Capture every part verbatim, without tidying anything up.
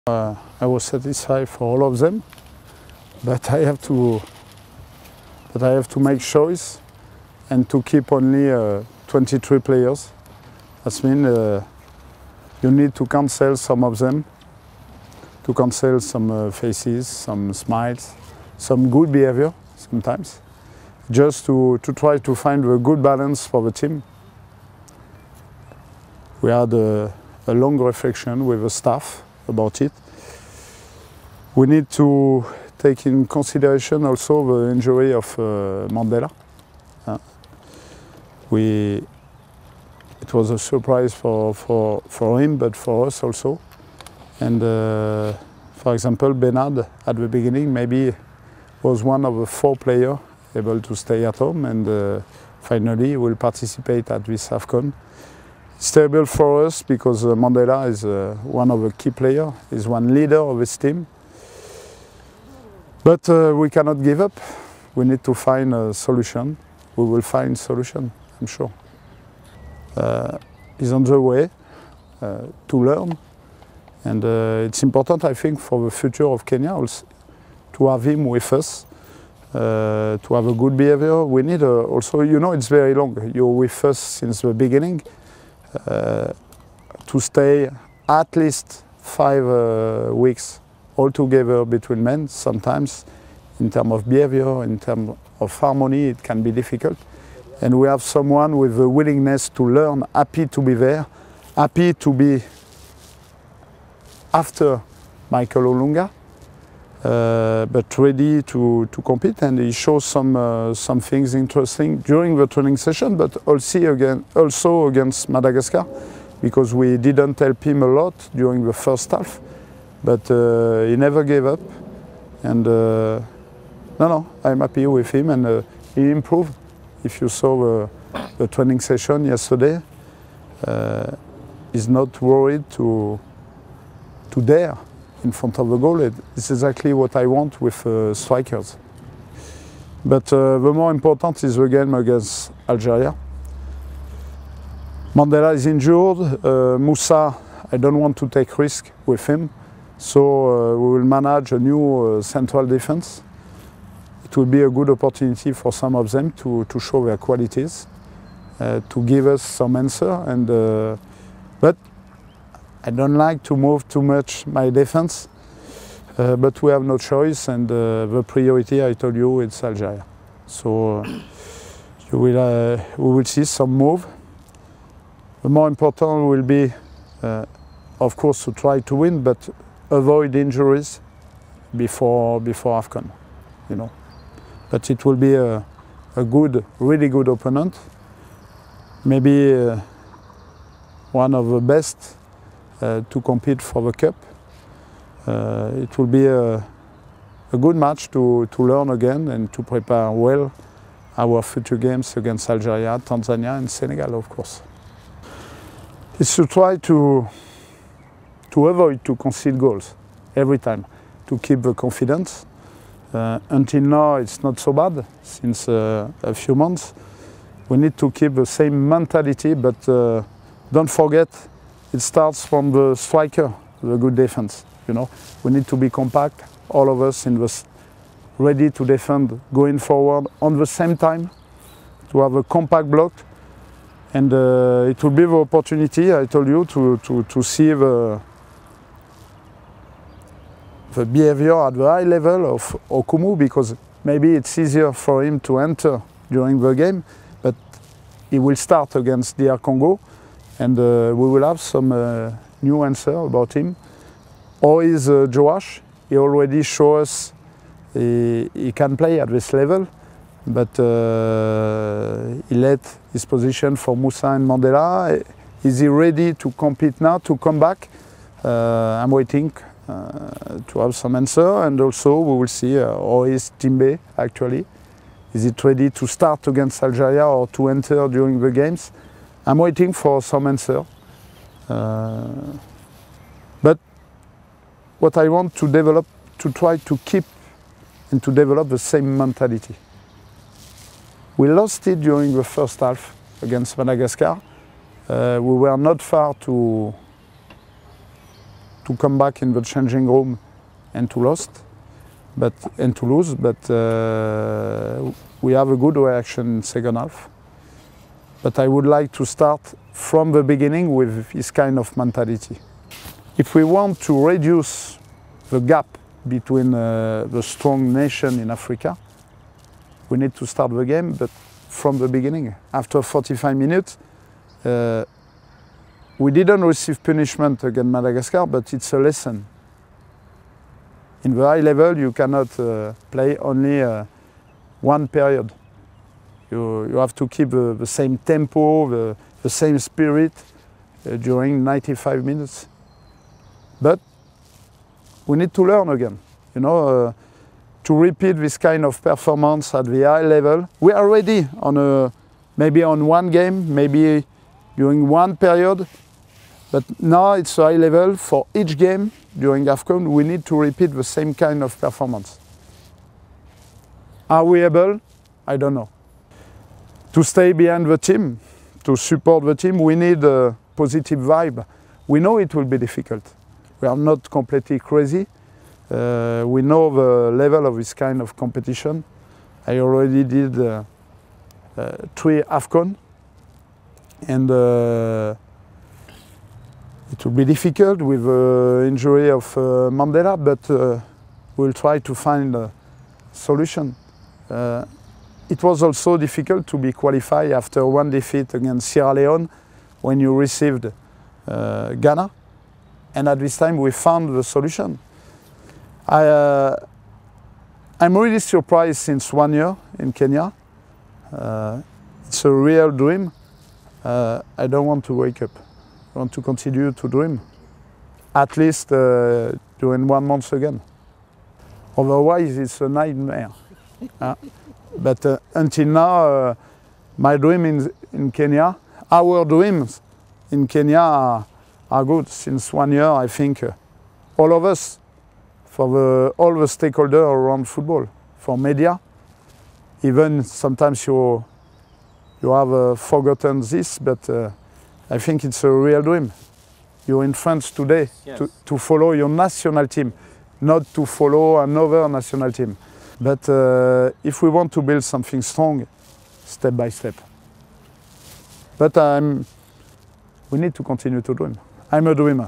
Uh, I was satisfied for all of them, but I have to, but I have to make choice and to keep only uh, twenty-three players. That means uh, you need to cancel some of them, to cancel some uh, faces, some smiles, some good behavior sometimes, just to, to try to find a good balance for the team. We had a, a long reflection with the staff about it. We need to take in consideration also the injury of uh, Mandela. Uh, we, it was a surprise for, for, for him, but for us also. And uh, for example, Bernard at the beginning maybe was one of the four players able to stay at home, and uh, finally he will participate at this AFCON. It's terrible for us because uh, Mandela is uh, one of the key players, is one leader of this team. But uh, we cannot give up. We need to find a solution. We will find a solution, I'm sure. Uh, he's on the way uh, to learn. And uh, it's important, I think, for the future of Kenya also, to have him with us, uh, to have a good behavior. We need uh, also, you know, it's very long. You're with us since the beginning. Uh, to stay at least five uh, weeks all together between men, sometimes in terms of behavior, in terms of harmony, it can be difficult. And we have someone with the willingness to learn, happy to be there, happy to be after Michael Olunga, uh, but ready to, to compete. And he shows some, uh, some things interesting during the training session, but also, again, also against Madagascar, because we didn't help him a lot during the first half, but uh, he never gave up. And uh, no, no, I'm happy with him, and uh, he improved. If you saw the, the training session yesterday, uh, he's not worried to, to dare in front of the goal. It's exactly what I want with uh, strikers. But uh, the more important is the game against Algeria. Mandela is injured. Uh, Moussa, I don't want to take risk with him. So uh, we will manage a new uh, central defense. It will be a good opportunity for some of them to, to show their qualities, uh, to give us some answer. And, uh, but I don't like to move too much my defense, uh, but we have no choice, and uh, the priority, I told you, it's Algeria. So uh, you will, uh, we will see some move. The more important will be, uh, of course, to try to win, but avoid injuries before, before AFCON, you know. But it will be a, a good, really good opponent. Maybe uh, one of the best Uh, to compete for the cup. Uh, it will be a, a good match to, to learn again and to prepare well our future games against Algeria, Tanzania and Senegal, of course. It's to try to, to avoid to concede goals every time, to keep the confidence. Uh, until now it's not so bad, since uh, a few months. We need to keep the same mentality, but uh, don't forget, it starts from the striker, the good defense. You know, we need to be compact, all of us, in this, ready to defend, going forward on the same time, to have a compact block, and uh, it will be the opportunity, I told you, to to to see the the behavior at the high level of Okumu, because maybe it's easier for him to enter during the game, but he will start against D R Congo. And uh, we will have some uh, new answer about him. Or is uh, Joash? He already showed us he, he can play at this level, but uh, he let his position for Moussa and Mandela. Is he ready to compete now, to come back? Uh, I'm waiting uh, to have some answer, and also we will see uh, how is Timbe actually. Is it ready to start against Algeria or to enter during the games? I'm waiting for some answer. Uh, but what I want to develop, to try to keep and to develop the same mentality. We lost it during the first half against Madagascar. Uh, we were not far to, to to come back in the changing room and to lose, but and to lose. But uh, we have a good reaction in second half. But I would like to start from the beginning with this kind of mentality. If we want to reduce the gap between uh, the strong nation in Africa, we need to start the game, but from the beginning. After forty-five minutes, uh, we didn't receive punishment against Madagascar, but it's a lesson. In the high level, you cannot uh, play only uh, one period. You, you have to keep the, the same tempo, the, the same spirit uh, during ninety-five minutes. But we need to learn again, you know, uh, to repeat this kind of performance at the high level. We are ready on a, maybe on one game, maybe during one period, but now it's a high level. For each game during AFCON, we need to repeat the same kind of performance. Are we able? I don't know. To stay behind the team, to support the team, we need a positive vibe. We know it will be difficult. We are not completely crazy. Uh, we know the level of this kind of competition. I already did uh, uh, three AFCON, and uh, it will be difficult with the injury of uh, Mandela, but uh, we'll try to find a solution. Uh, it was also difficult to be qualified after one defeat against Sierra Leone when you received uh, Ghana, and at this time we found the solution. I, uh, I'm really surprised since one year in Kenya. Uh, it's a real dream. Uh, I don't want to wake up. I want to continue to dream, at least uh, during one month again. Otherwise, it's a nightmare. uh, but uh, until now, uh, my dream in, in Kenya, our dreams in Kenya are, are good. Since one year, I think uh, all of us, for the, all the stakeholders around football, for media, even sometimes you, you have uh, forgotten this, but uh, I think it's a real dream. You're in France today, yes, to, to follow your national team, not to follow another national team. But uh, if we want to build something strong, step by step. But I'm, we need to continue to dream. I'm a dreamer.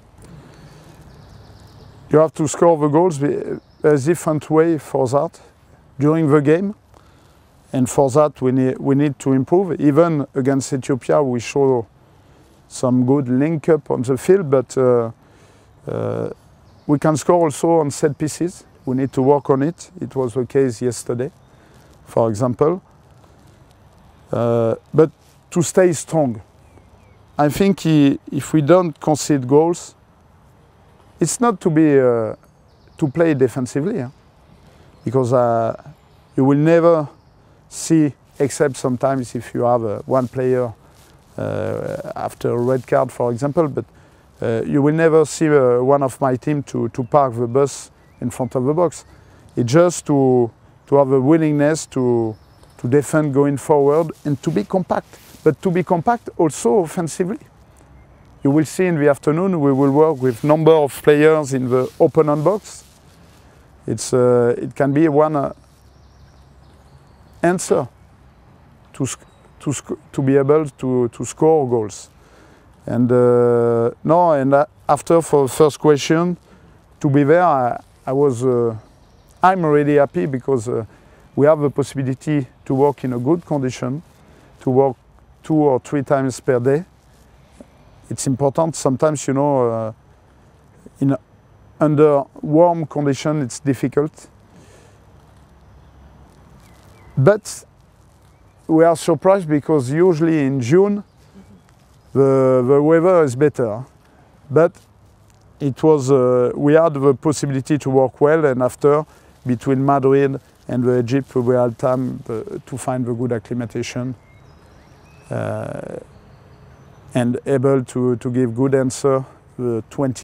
You have to score the goals. There's a different way for that during the game. And for that, we need, we need to improve. Even against Ethiopia, we show some good link up on the field, but uh, uh, we can score also on set pieces. We need to work on it. It was the case yesterday, for example. Uh, but to stay strong. I think he, if we don't concede goals, it's not to be uh, to play defensively, huh? Because uh, you will never see, except sometimes if you have uh, one player uh, after a red card, for example. But uh, you will never see uh, one of my team to to park the bus in front of the box. It's just to to have a willingness to to defend going forward and to be compact, but to be compact also offensively. You will see in the afternoon we will work with number of players in the opponent box. It's uh, it can be one uh, answer to to to be able to to score goals. And uh, no, and uh, after for the first question, to be there, I, I was uh, I'm really happy because uh, we have the possibility to work in a good condition, to work two or three times per day. It's important. Sometimes, you know, uh, in under warm condition, it's difficult. But we are surprised because usually in June, the, the weather is better. But it was, uh, we had the possibility to work well, and after, between Madrid and the Egypt, we had time uh, to find the good acclimatation. Uh, and able to, to give good answer the twenty